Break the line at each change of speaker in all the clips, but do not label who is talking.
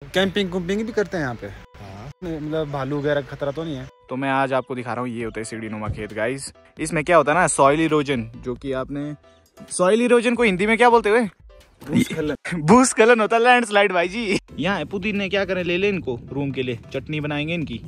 Camping कुम्पिंग भी करते हैं यहाँ पे। मतलब भालू वगैरह खतरा तो नहीं है।
तो मैं आज आपको दिखा रहा हूँ, ये होता है सीढ़ी नुमा खेत गाइस। इसमें क्या होता है ना, सॉइल इरोजन, जो कि आपने सॉइल इरोजन को हिंदी में क्या बोलते हुए? भूस्खलन होता है, लैंडस्लाइड भाई जी। यहाँ है पुदीने, क्या करें, ले ले इनको रूम के लिए, चटनी बनाएंगे इनकी।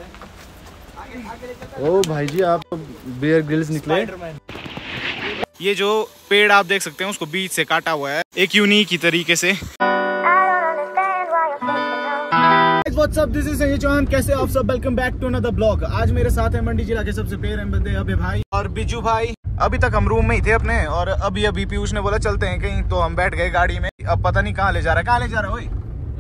ओ भाई जी, आप बेयर ग्रिल्स निकले।
ये जो पेड़ आप देख सकते हैं उसको बीच से काटा हुआ है एक यूनिक ही तरीके से। What's up? This is Sanjay Chauhan. कैसे आप सब? Welcome back to another blog. आज मेरे साथ है मंडी जिला के सबसे प्यारे बंदे अबे भाई और बिजू भाई। अभी तक हम रूम में ही थे अपने, और अभी पीयूष ने बोला चलते हैं कहीं, तो हम बैठ गए गाड़ी में। अब पता नहीं कहाँ ले जा रहा है, कहाँ ले जा रहा है ओए?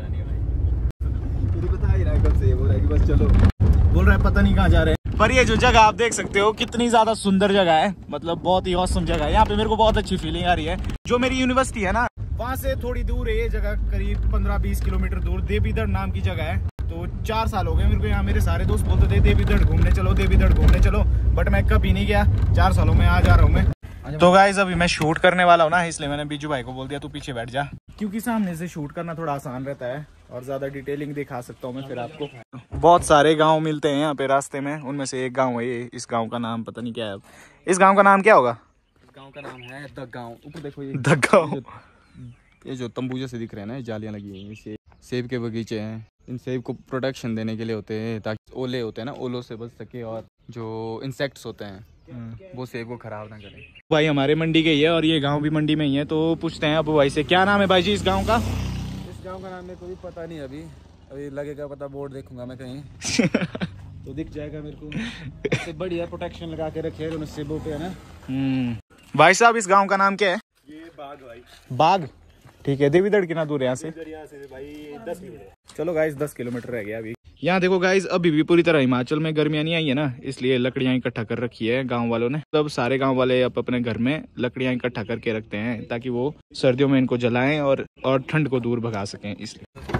बता ही रहा है कब से, ये बोल रहा है कि बस चलो,
बोल रहा है पता नहीं कहाँ जा रहे हैं। पर ये जो जगह आप देख सकते हो कितनी ज्यादा सुंदर जगह है, मतलब बहुत ही औसम जगह है। यहाँ पे मेरे को बहुत अच्छी फीलिंग आ रही है। जो मेरी यूनिवर्सिटी है ना, वहाँ से थोड़ी दूर है ये जगह, करीब 15-20 किलोमीटर दूर देवीधड़ नाम की जगह है। तो 4 साल हो गए मेरे को यहाँ। मेरे सारे दोस्त बोलते थे देवीधड़ घूमने चलो, देवीधड़ घूमने चलो, बट मैं कभी नहीं गया। 4 सालों में आ जा रहा हूँ मैं। तो गाइस अभी मैं शूट करने वाला हूँ ना, इसलिए मैंने बीजू भाई को बोल दिया तू पीछे बैठ जा, क्योंकि सामने से शूट करना थोड़ा आसान रहता है और ज्यादा डिटेलिंग दिखा सकता हूँ मैं फिर आपको। बहुत सारे गाँव मिलते हैं यहाँ पे रास्ते में, उनमें से एक गाँव है ये। इस गाँव का नाम पता नहीं क्या है। इस गाँव का नाम क्या होगा?
गांव का नाम है द गांव। ऊपर देखो ये
द गाँव।
ये जो तंबू जैसे दिख रहे हैं ना, जालियां लगी हैं, ये सेब के बगीचे हैं। इन सेब को प्रोटेक्शन देने के लिए होते हैं, ताकि ओले होते हैं ना, ओलों से बच सके, और जो इंसेक्ट्स होते हैं वो सेब को खराब ना करें।
भाई हमारे मंडी के ही है और ये गांव भी मंडी में ही है, तो पूछते हैं अब भाई से, क्या नाम है भाई जी इस गांव का?
इस गांव का नाम मेरे को भी पता नहीं, अभी लगेगा पता, बोर्ड देखूंगा मैं कहीं तो दिख जाएगा मेरे को। इससे बढ़िया प्रोटेक्शन लगा के रखे हैं सेबों पे, है ना।
भाई साहब इस गांव का नाम क्या है?
ये बाग भाई।
बाग, ठीक है। देवीधड़ कितना दूर है यहाँ से?
भाई 10 किलोमीटर।
चलो गाइस 10 किलोमीटर रह गया अभी। यहाँ देखो गाइस, अभी भी पूरी तरह हिमाचल में गर्मियाँ नहीं आई है ना, इसलिए लकड़ियाँ इकट्ठा कर रखी है गांव वालों ने। तब सारे गांव वाले अब अपने घर में लकड़ियाँ इकट्ठा करके रखते हैं, ताकि वो सर्दियों में इनको जलाएं और ठंड को दूर भगा सकें, इसलिए।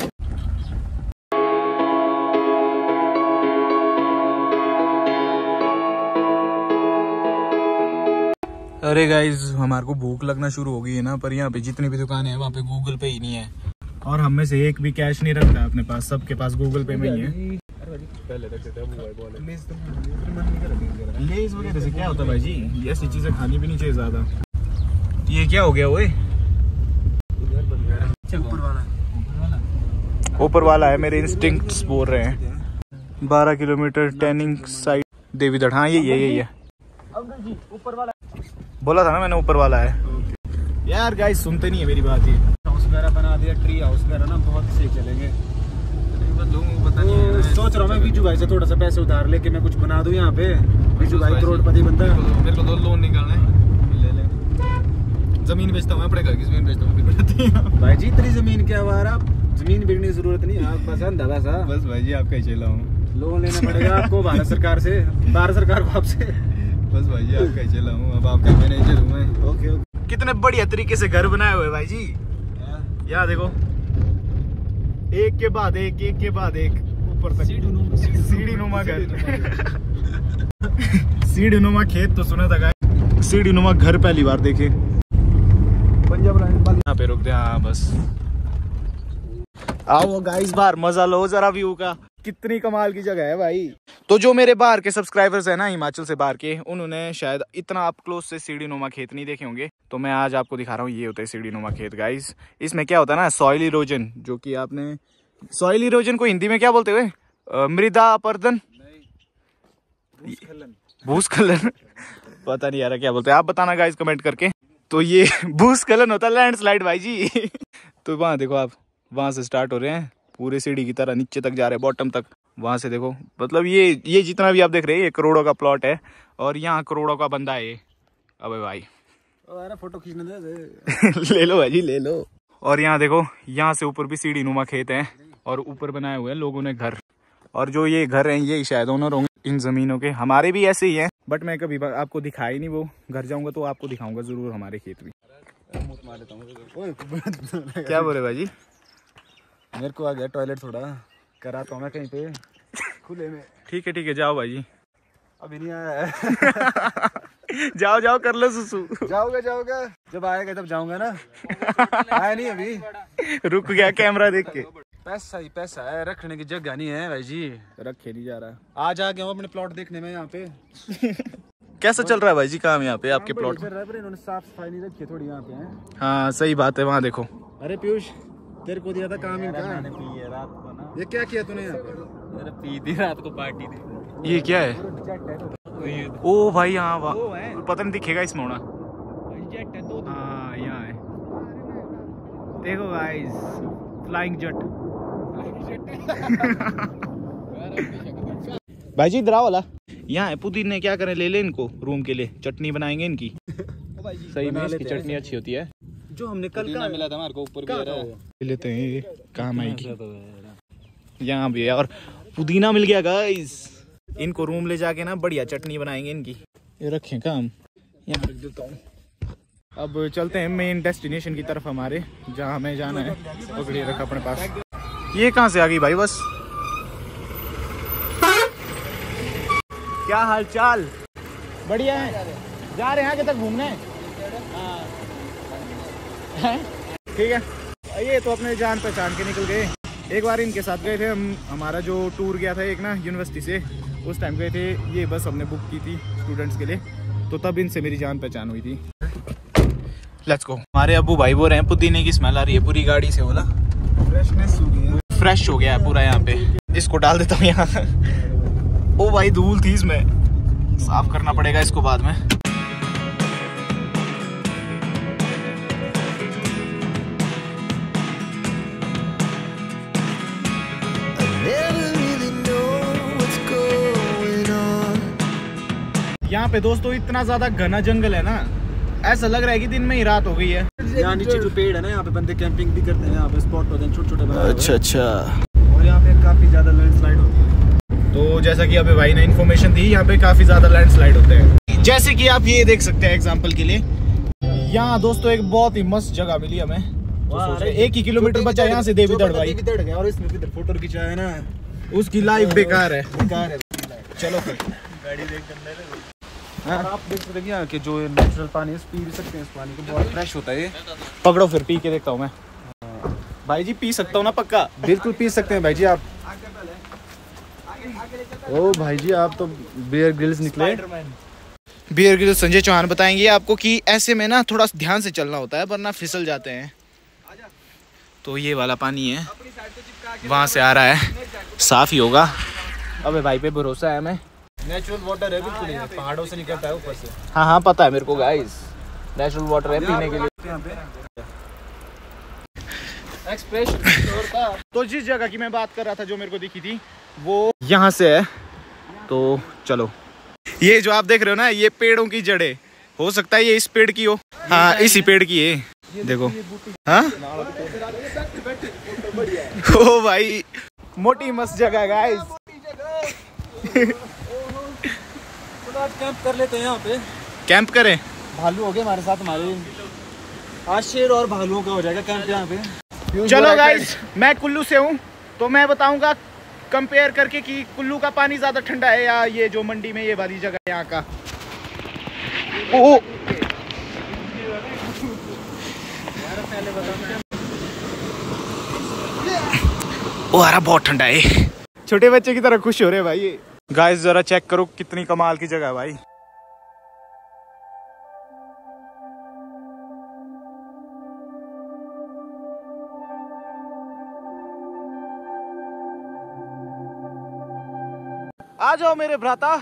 अरे गाइज हमारे को भूख लगना शुरू हो गई है ना, पर यहाँ पे जितनी भी दुकानें हैं वहाँ पे गूगल पे ही नहीं है, और हम में से एक भी कैश नहीं रखता अपने पास, सबके पास गूगल पे में ही है। लेज़ वगैरह से क्या होता है भाई जी? ये ऐसी चीजें खानी भी नहीं चाहिए ज्यादा। ये क्या हो गया ओए? ऊपर वाला है, मेरे इंस्टिंक्ट्स बोल रहे हैं। 12 किलोमीटर टैनिंग साइड देवीधड़। हाँ यही है। ऊपर वाला बोला था ना मैंने, ऊपर वाला है। यार गाइस सुनते नहीं है मेरी बात। ये
हाउस वगैरह बना दिया, ट्री हाउस वगैरह ना, बहुत सही चलेंगे। पता नहीं, सोच रहा हूँ मैं बीजू भाई से थोड़ा सा पैसे उधार लेके मैं कुछ बना दूं यहाँ पे। बीजू भाई करोड़पति बनता है।
मेरे को 2 लोन निकालना है, ले ले। जमीन बेचता हूँ मैं, अपने घर की जमीन बेचता हूँ।
भाई जी इतनी जमीन क्या हुआ, आप जमीन बेचने की जरूरत नहीं, आप पसंद है वैसा।
बस भाई जी आपका ही चला हूँ।
लोन लेना पड़ेगा आपको भारत सरकार से, भारत सरकार को आपसे।
बस भाई जी आपका ही चला हूँ, अब आपका मैनेजर हूँ मैं।
ओके।
कितने बढ़िया तरीके से घर बनाए हुए भाई जी। यहाँ देखो, एक के बाद एक, एक के बाद एक, ऊपर तक सीढ़ी नुमा घर। सीढ़ी नुमा खेत तो सुना था गाइस, सीढ़ी नुमा घर पहली बार देखे।
पंजाब
यहाँ पे रुक दे। हाँ बस आओ गाइस बाहर मजा लो जरा व्यू का। कितनी कमाल की जगह है भाई। तो जो मेरे बाहर के सब्सक्राइबर्स हैं ना, हिमाचल से बाहर के, उन्होंने शायद इतना अप क्लोज से सीढ़ी नुमा खेत नहीं देखे होंगे, तो मैं आज आपको दिखा रहा हूँ। ये होता है सीढ़ी नुमा खेत गाइस। इसमें क्या होता है ना, सॉइल इरोजन, जो कि आपने सॉइल इरोजन को हिंदी में क्या बोलते हुए? मृदा अपरदन, भूस्खलन। पता नहीं यार क्या बोलते हैं, आप बताना गाइस कमेंट करके। तो ये भूस्खलन होता है, लैंडस्लाइड भाई जी। तो वहाँ देखो आप, वहां से स्टार्ट हो रहे हैं, पूरे सीढ़ी की तरह नीचे तक जा रहे हैं, बॉटम तक। वहां से देखो, मतलब ये जितना भी आप देख रहे हैं, ये करोड़ों का प्लॉट है, और यहाँ करोड़ों का बंदा है ये। अबे भाई
फोटो खींचने दे।
ले लो भाई जी ले लो। और यहाँ देखो, यहाँ से ऊपर भी सीढ़ी नुमा खेत है, और ऊपर बनाए हुए हैं लोगों ने घर। और जो ये घर हैं, ये शायद ओनर होंगे इन जमीनों के। हमारे भी ऐसे ही हैं, बट मैं कभी आपको दिखाई नहीं। वो घर जाऊंगा तो आपको दिखाऊंगा जरूर हमारे खेत भी। क्या बोले भाई जी?
मेरे को आ गया टॉयलेट, थोड़ा कराता हूँ मैं कहीं पे खुले में।
ठीक है जाओ भाई जी।
अभी नहीं आया है।
जाओ कर लो सुसु।
जाऊंगा जब आएगा तब जाऊंगा ना। आया नहीं अभी,
रुक गया कैमरा देख के। पैसा ही पैसा है, रखने की जगह नहीं है भाई जी।
रखे नहीं जा रहा।
आज आ गया हूँ अपने प्लॉट देखने में यहाँ पे। कैसा चल रहा है भाई जी काम यहाँ पे आपके प्लॉट में?
इन्होंने साफ सफाई नहीं रखी है थोड़ी यहाँ पे है।
हाँ सही बात है, वहाँ देखो।
अरे पीयूष तेरे को दिया था काम इनका।
मैंने पी है रात को ना।
ये क्या किया तूने यहाँ पे?
मैंने पी थी रात को पार्टी थी।
ये क्या है? ओ भाई यहाँ पता नहीं दिखेगा इसमें होना। हाँ यहाँ है, देखो गाइस फ्लाइंग जेट। भाई जी इधर आओ वाला। यहाँ है पुदीने, क्या करें ले ले इनको रूम के लिए, चटनी बनाएंगे इनकी। सही में इसकी चटनी अच्छी होती है। जो हमने कल का
मिला था हमारे को ऊपर भी
ले लेते हैं, ये काम आएगी। यहाँ भी है और पुदीना मिल गया गाइस। इनको रूम ले जाके ना बढ़िया चटनी बनाएंगे इनकी। ये रखें काम, यहाँ रख देता हूँ। अब चलते हैं मेन डेस्टिनेशन की तरफ हमारे, जहाँ हमें जाना है। पकड़िए रखा अपने पास। ये कहाँ से आ गई भाई? बस क्या हाल चाल? बढ़िया है। जा रहे हैं आगे तक घूमने? ठीक है। ये तो अपने जान पहचान के निकल गए। एक बार इनके साथ गए थे हम, हमारा जो टूर गया था एक ना यूनिवर्सिटी से, उस टाइम गए थे। ये बस हमने बुक की थी स्टूडेंट्स के लिए, तो तब इनसे मेरी जान पहचान हुई थी। Let's go. हमारे अब्बू भाई बोल रहे हैं पुदीने की स्मेल आ रही है पूरी गाड़ी से। बोला
फ्रेशनेस हो गई है,
फ्रेश हो गया है पूरा यहाँ पे। इसको डाल देता हूँ यहाँ। ओ भाई धूल थी इसमें, साफ करना पड़ेगा इसको बाद में। यहाँ पे दोस्तों इतना ज्यादा घना जंगल है ना, ऐसा लग रहा है कि दिन में ही रात हो गई है।
यहाँ नीचे जो पेड़ है ना, यहाँ पे बंदे कैंपिंग भी करते हैं। यहाँ पे स्पॉट होते हैं छोटे छोटे बनाए हुए।
अच्छा।
और यहाँ पे काफी ज्यादा लैंडस्लाइड होती है।
तो जैसा कि अभी भाई ने इन्फॉर्मेशन दी, यहाँ पे काफी ज्यादा लैंडस्लाइड होते हैं। जैसे कि आप ये देख सकते हैं एग्जांपल के लिए। यहाँ दोस्तों एक बहुत ही मस्त जगह मिली हमें। तो 1 ही किलोमीटर बचा यहाँ से देवीदड़ भाई।
और इसमें भी फोटो खिंचाया है ना,
उसकी लाइफ बेकार है।
चलो फिर गाड़ी देख कर। हाँ आप देख सकते हैं यहाँ के जो नेचुरल पानी है, पी भी सकते हैं। इस पानी को बहुत फ्रेश होता है ये।
पकड़ो फिर पी के देखता हूँ मैं। भाई जी पी सकता हूँ ना? पक्का?
बिल्कुल पी सकते हैं भाई जी आप। ओ भाई जी आप तो बियर ग्रिल्स निकले।
बियर ग्रिल्स संजय चौहान बताएंगे आपको कि ऐसे में ना थोड़ा ध्यान से चलना होता है वरना फिसल जाते हैं। तो ये वाला पानी है, वहां से आ रहा है, साफ ही होगा। अबे भाई पे भरोसा है हमें।
नेचुरल वाटर है बिल्कुल, पहाड़ों से निकलता है ऊपर से।
हाँ पता है मेरे को गाइस, नेचुरल वाटर है पीने के लिए।
यहाँ पे एक्सप्रेशन।
तो जिस जगह की मैं बात कर रहा था जो मेरे को दिखी थी, वो यहाँ से है। तो चलो, ये जो आप देख रहे हो ना, ये पेड़ों की जड़ें, हो सकता है ये इस पेड़ की हो। हाँ इसी पेड़ की है, देखो। हाँ ओ भाई मोटी मस्त जगह गाइस।
कैंप कर लेते हैं यहाँ पे।
कैंप करें?
भालू हो गए हमारे साथ, हमारे आज शेर और भालुओं का हो जाएगा कैंप यहाँ पे।
चलो गाइस, मैं कुल्लू से हूँ तो मैं बताऊंगा कंपेयर करके कि कुल्लू का पानी ज्यादा ठंडा है या ये जो मंडी में ये वाली जगह यहाँ का। ओ अरे बहुत ठंडा है। छोटे बच्चे की तरह खुश हो रहे हैं भाई। गाइस जरा चेक करो कितनी कमाल की जगह है भाई। आ जाओ मेरे भ्राता।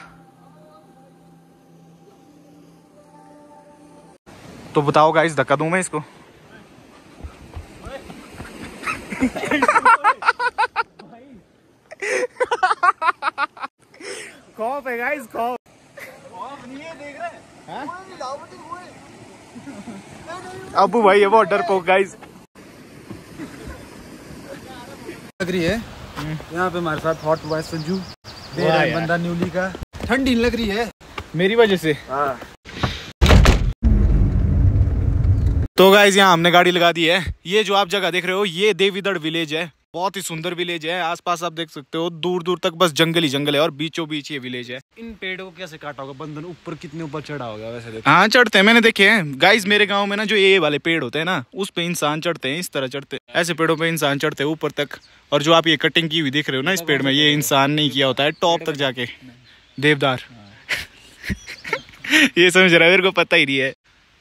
तो बताओ गाइस, धक्का दूं मैं इसको? खौफ है गाइस, खौफ। देख रहे हैं अबू भाई, ये बहुत डरपोक गाइस
लग रही है। यहाँ पे हमारे साथ हॉट बॉय संजू दे रहा है बंदा न्यूली का। ठंडी लग रही है
मेरी वजह से।
हाँ।
तो गाइस यहाँ हमने गाड़ी लगा दी है। ये जो आप जगह देख रहे हो, ये देवीदड़ विलेज है। बहुत ही सुंदर विलेज है। आसपास आप देख सकते हो दूर दूर तक बस जंगल ही जंगल है और बीचों बीच ये विलेज है।
इन पेड़ों को कैसे काटा होगा बंधन? ऊपर कितने ऊपर चढ़ा होगा वैसे देखो।
हाँ चढ़ते हैं, मैंने देखे हैं गाइस। मेरे गांव में ना जो ये वाले पेड़ होते हैं ना, उस पे इंसान चढ़ते हैं, इस तरह चढ़ते हैं। ऐसे पेड़ों पे इंसान चढ़ते हैं ऊपर तक। और जो आप ये कटिंग की हुई देख रहे हो ना इस पेड़ में, ये इंसान नहीं किया होता है, टॉप तक जाके देवदार। ये समझ रहा है, मेरे को पता ही नहीं है।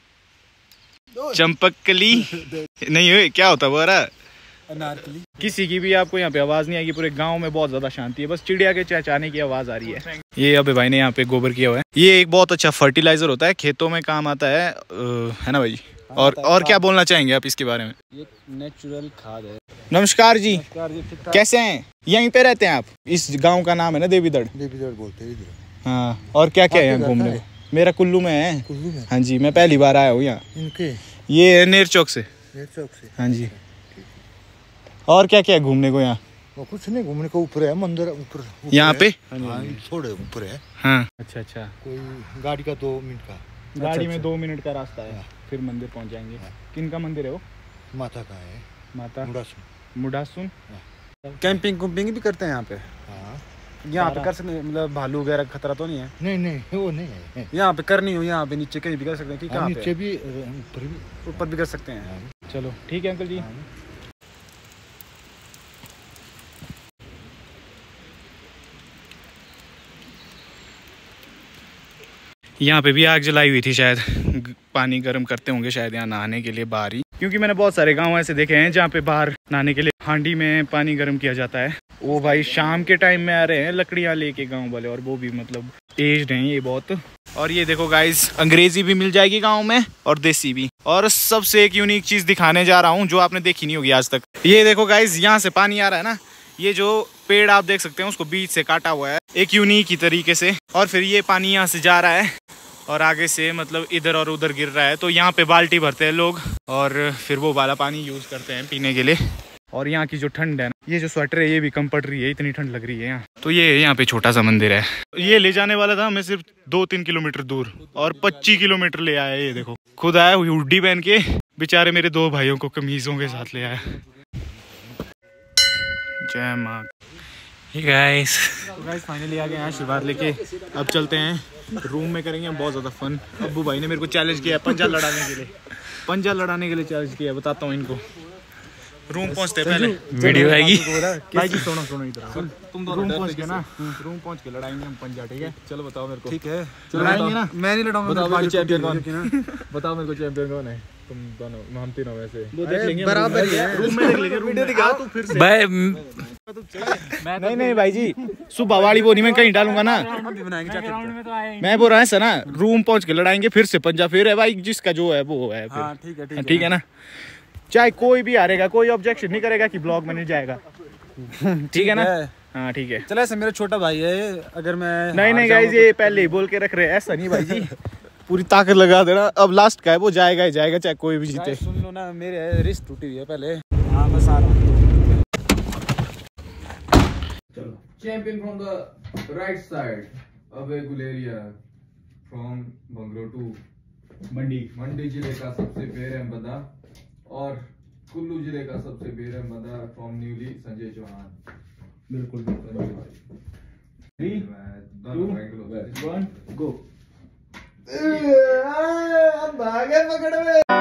चंपकली नहीं है, क्या होता है वो?
अनारकली।
किसी की भी आपको यहाँ पे आवाज नहीं आएगी। पूरे गांव में बहुत ज्यादा शांति है, बस चिड़िया के चहचहाने की आवाज आ रही है। ये अबे भाई ने यहाँ पे गोबर किया हुआ है। ये एक बहुत अच्छा फर्टिलाइजर होता है, खेतों में काम आता है ना भाई? और क्या बोलना चाहेंगे आप इसके बारे में?
ये नेचुरल खाद है।
नमस्कार जी, कैसे हैं? यहीं पे रहते हैं आप? इस गाँव का नाम है ना देवीदड़?
देवीदड़ बोलते हैं इधर।
हाँ, और क्या क्या है यहाँ घूमने को? मेरा कुल्लू में है।
कुल्लू में?
हाँ जी, मैं पहली बार आया हूँ यहाँ।
इनके
ये नेर चौक से।
नेर चौक से?
हाँ जी। और क्या क्या है घूमने को यहाँ?
वो कुछ नहीं, घूमने को ऊपर है मंदिर, ऊपर
यहाँ पे।
हाँ, थोड़े ऊपर है।
हाँ अच्छा अच्छा।
कोई गाड़ी का 2 मिनट का,
गाड़ी में 2 मिनट का रास्ता है, फिर मंदिर पहुँच जाएंगे। किन का मंदिर है वो?
माता का है,
माता
मुडासुन।
मुडासुन।
कैंपिंग कुम्पिंग भी करते हैं यहाँ पे?
हाँ
यहाँ पे कर सकते हैं, मतलब भालू वगैरह का खतरा तो नहीं है?
नहीं वो नहीं है।
यहाँ पे करनी हो, यहाँ पे नीचे कहीं भी कर सकते हैं कि कहाँ
नीचे
पे?
भी
ऊपर भी कर सकते हैं।
चलो ठीक है अंकल जी। यहाँ पे भी आग जलाई हुई थी, शायद पानी गर्म करते होंगे शायद यहाँ नहाने के लिए बाहर ही। क्योंकि मैंने बहुत सारे गांव ऐसे देखे हैं जहाँ पे बाहर नहाने के लिए हांडी में पानी गर्म किया जाता है। वो भाई शाम के टाइम में आ रहे हैं लकड़ियाँ लेके गांव वाले, और वो भी मतलब एज्ड हैं ये बहुत। और ये देखो गाइस, अंग्रेजी भी मिल जाएगी गाँव में और देसी भी। और सबसे एक यूनिक चीज दिखाने जा रहा हूँ जो आपने देखी नहीं होगी आज तक। ये देखो गाइस, यहाँ से पानी आ रहा है ना, ये जो पेड़ आप देख सकते हैं उसको बीच से काटा हुआ है एक यूनिक ही तरीके से, और फिर ये पानी यहाँ से जा रहा है और आगे से मतलब इधर और उधर गिर रहा है। तो यहाँ पे बाल्टी भरते हैं लोग और फिर वो वाला पानी यूज करते हैं पीने के लिए। और यहाँ की जो ठंड है ना, ये जो स्वेटर है ये भी कम पड़ रही है, इतनी ठंड लग रही है यहाँ। तो ये यहाँ पे छोटा सा मंदिर है। ये ले जाने वाला था हमें सिर्फ 2-3 किलोमीटर दूर, और 25 किलोमीटर ले आया। ये देखो, खुद आया हुडी पहन के, बेचारे मेरे 2 भाइयों को कमीजों के साथ ले आया। जय माँ। गाइस फाइनली आ गए हैं आशीर्वाद लेके। अब चलते हैं रूम में, करेंगे हम बहुत ज़्यादा फन। अब्बू भाई ने मेरे को चैलेंज किया है पंजा लड़ाने के लिए चैलेंज किया है। बताता हूँ इनको। रूम पहुँचते पहले वीडियो आएगी। भाई जी सुनो इधर, तुम रूम पहुँच के ना, रूम पहुँच के लड़ाएंगे हम पंजा, ठीक है? चलो बताओ मेरे को। ठीक है लड़ाएंगे ना? मैं नहीं लड़ाऊंगा। बताओ मेरे को चैंपियन कौन है? तुम दोनों, हम तीनों में से वो देख लेंगे बराबर ही है। रूम में देख लेंगे। वीडियो दिखा तू फिर से भाई। नहीं भाई जी, सुबह वाली वो नहीं मैं कहीं डालूंगा ना। मैं बोल रहा है ना, रूम पहुंच के लड़ाएंगे फिर से पंजा। फिर है भाई, जिसका जो है वो है। ठीक है ना? चाहे कोई भी हारेगा, कोई ऑब्जेक्शन नहीं करेगा कि ब्लॉग में नहीं जाएगा। ठीक है ना? हाँ ठीक है।
चलो, ऐसे मेरा छोटा भाई है, अगर मैं
नहीं गाइस, ये पहले ही बोल के रख रहे हैं, ऐसा नहीं भाई जी। पूरी ताकत लगा देना। अब लास्ट का है, वो जाएगा ही जाएगा, चाहे कोई भी जीते।
सुन लो ना, मेरे रिस्ट टूटी हुई है पहले। हाँ बस आ रहा हूँ।
Champion from the right side, Abhay Guleria from Banglo to मंडी जिले का सबसे बेरहम बंदा, और कुल्लू जिले का सबसे बेरहम बंदा फ्रॉम न्यूली संजय चौहान। बिल्कुल 3, 2, 1 गो। भागे पकड़ में।